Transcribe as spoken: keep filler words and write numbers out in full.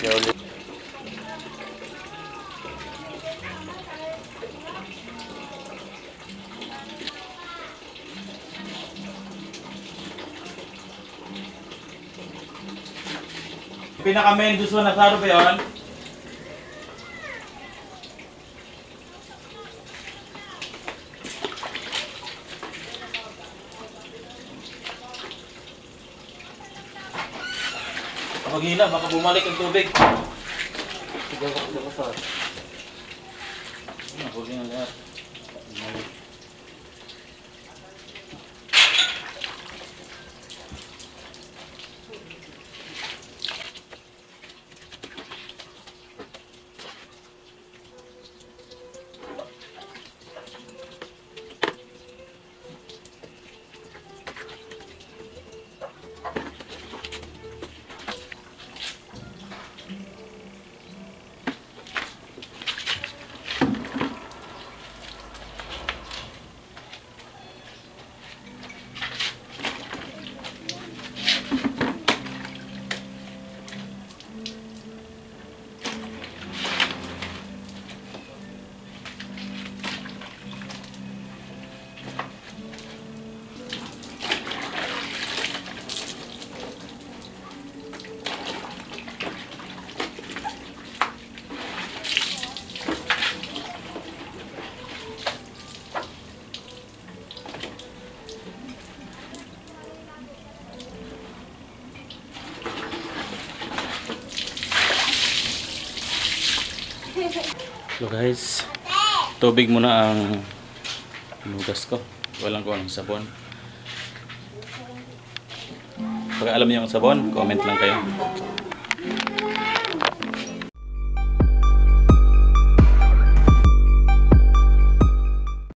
siya ulit. Pinaka-main gusto na saro ba yun? Kapag hila, baka bumalik ang tubig. Sige ako, sige ako sa. Ano, huli nga lahat. So guys, tubig muna ang hugas ko. Walang ko ang sabon. Pag alam niyo ang sabon, comment lang kayo.